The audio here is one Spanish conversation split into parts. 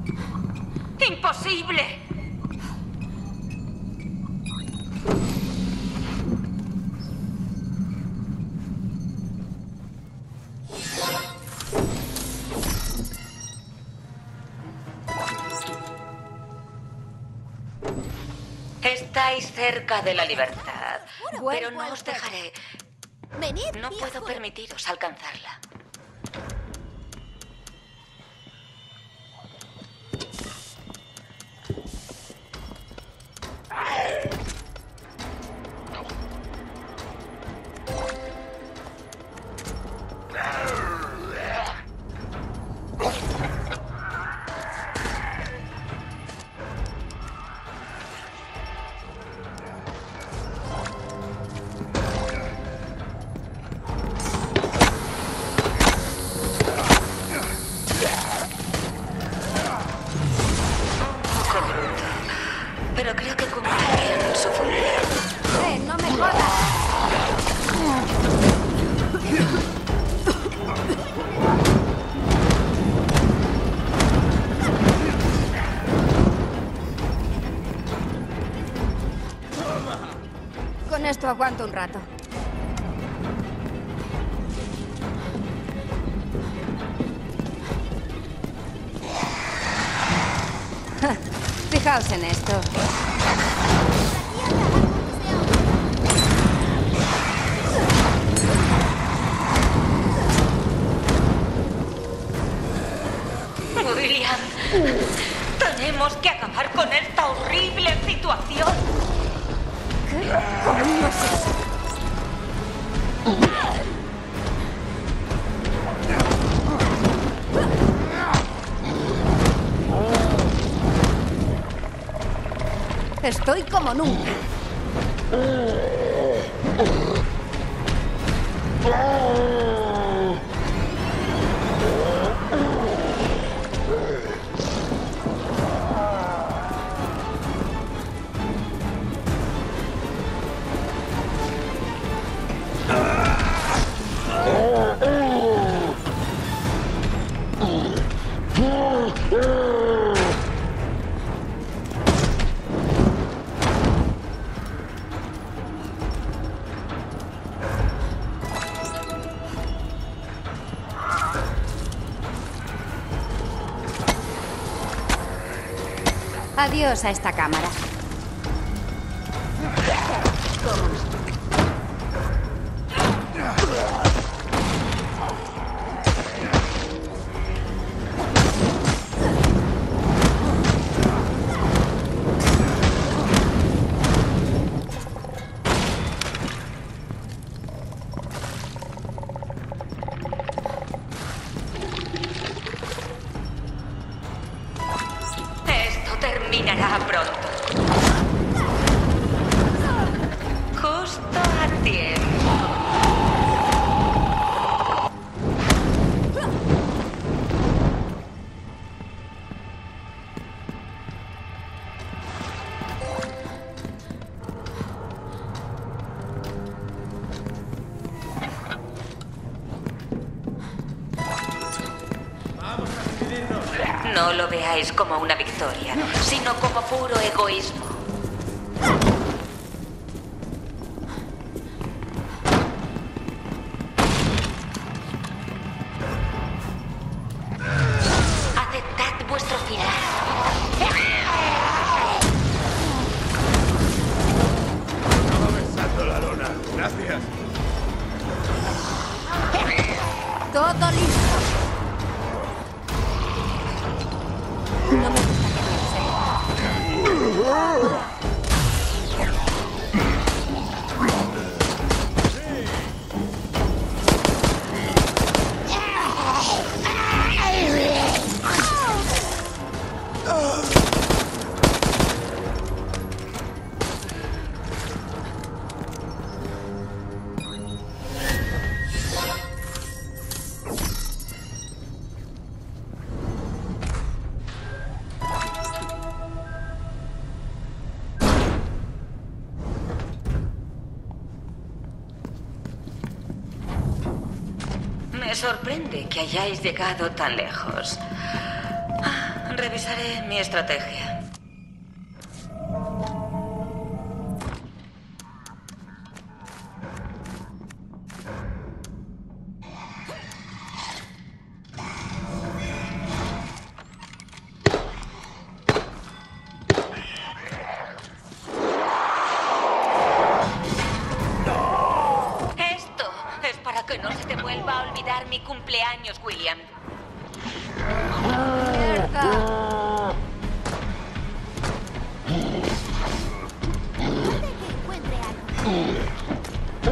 ¡Imposible! Estáis cerca de la libertad, pero no os dejaré. Venid, No puedo viejo. permitiros alcanzarla. Pero creo que cumple bien su función. No me jodas. Con esto aguanto un rato. Fijaos en esto. William, tenemos que acabar con esta horrible situación. ¿Qué? ¿Cómo es eso? Estoy como nunca. Adiós a esta cámara. Esto terminará pronto. Justo a tiempo. No lo veáis como una victoria, sino como puro egoísmo. Aceptad vuestro final. Estaba besando la lona. Gracias. Todo listo. No me gusta que piense. Me sorprende que hayáis llegado tan lejos. Revisaré mi estrategia. Esto es para que no se te vuelva a olvidar mi cumpleaños, William. ¡Mierda! Puede que encuentre algo.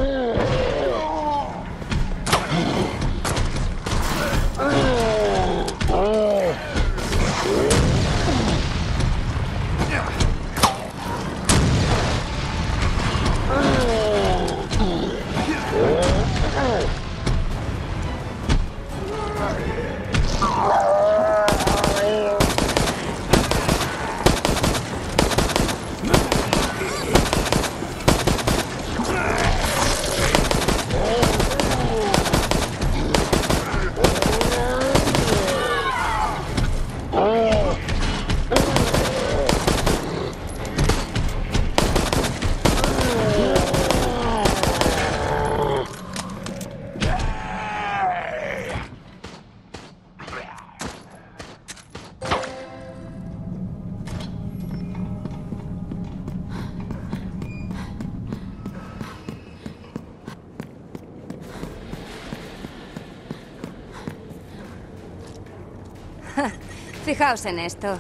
Fijaos en esto.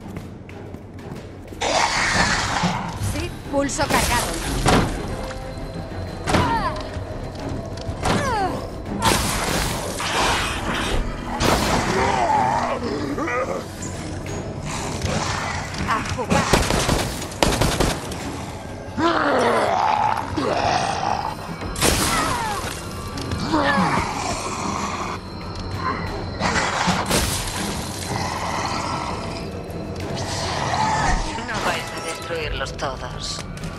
Sí, pulso cargado. A jugar. No vais a destruirlos todos.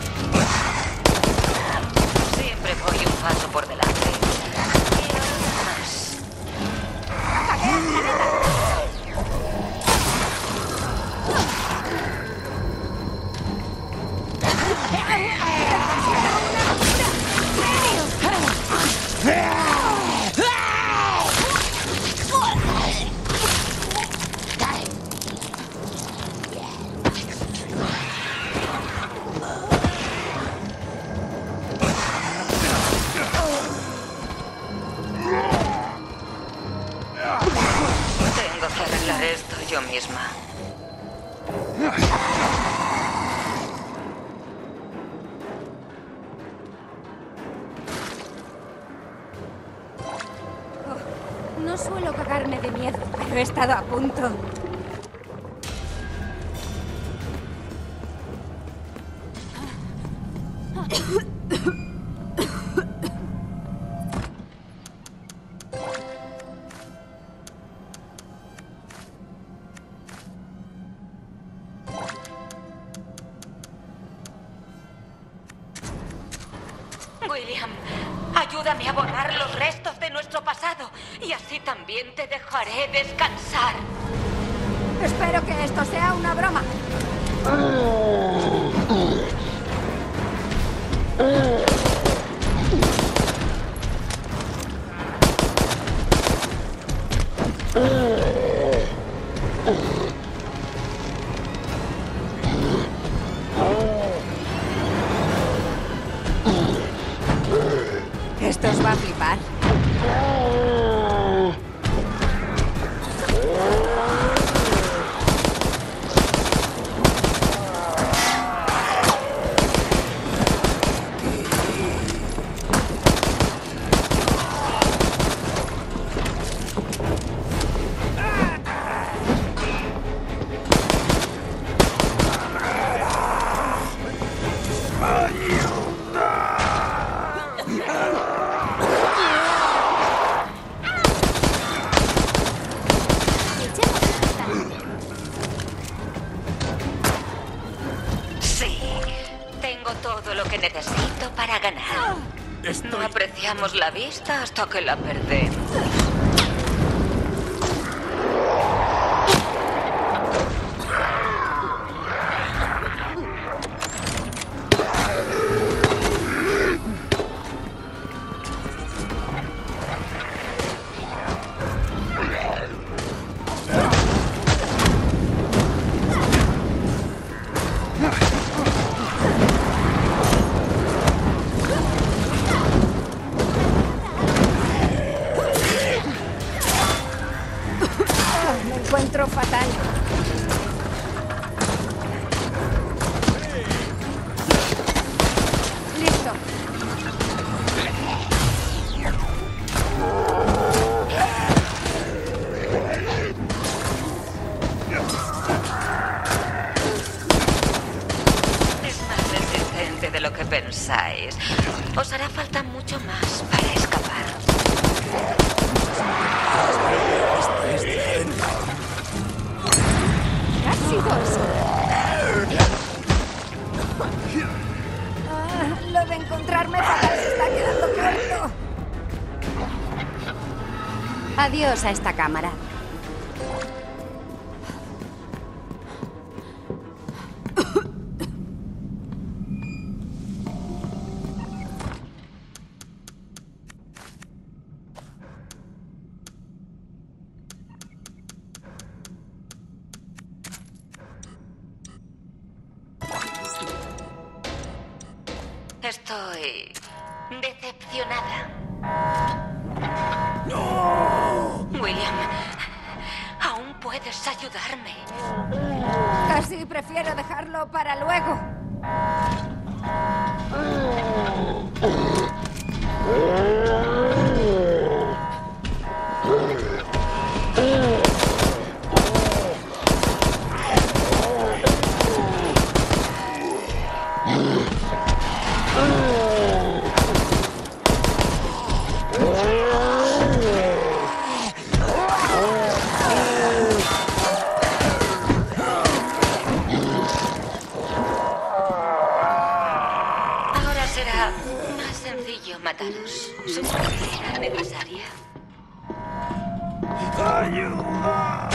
Siempre voy un paso por delante. Y ahora más. Tengo que arreglar esto yo misma. No suelo cagarme de miedo, pero he estado a punto. William, ayúdame a borrar los restos de nuestro pasado y así también te dejaré descansar. Espero que esto sea una broma. Esto os va a flipar. Sí, tengo todo lo que necesito para ganar. No apreciamos la vista hasta que la perdemos. encuentro fatal. Listo. Es más resistente de lo que pensáis. Os hará falta mucho más para escapar. ¿Qué ha sido eso? Lo de encontrarme fatal se está quedando corto. Adiós a esta cámara. Estoy decepcionada. ¡No! William, aún puedes ayudarme. Casi prefiero dejarlo para luego. Ahora será más sencillo mataros. Supongo que era necesaria. ¡Ayuda!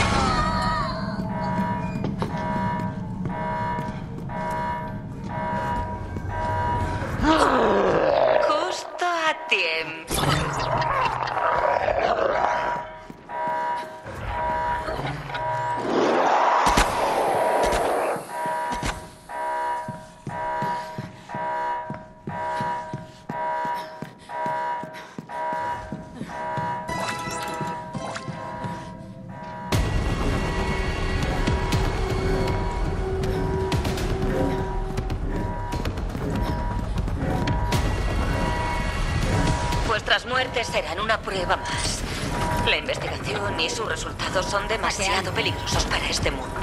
Justo a tiempo. Vuestras muertes serán una prueba más. La investigación y sus resultados son demasiado peligrosos para este mundo.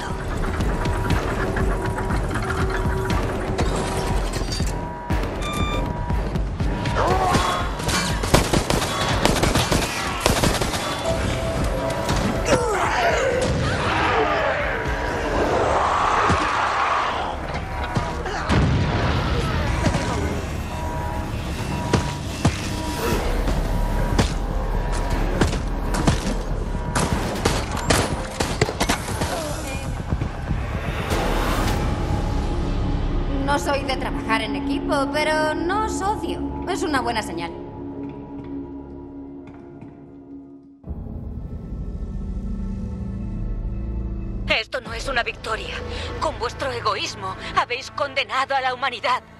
No soy de trabajar en equipo, pero no os odio. Es una buena señal. Esto no es una victoria. Con vuestro egoísmo habéis condenado a la humanidad.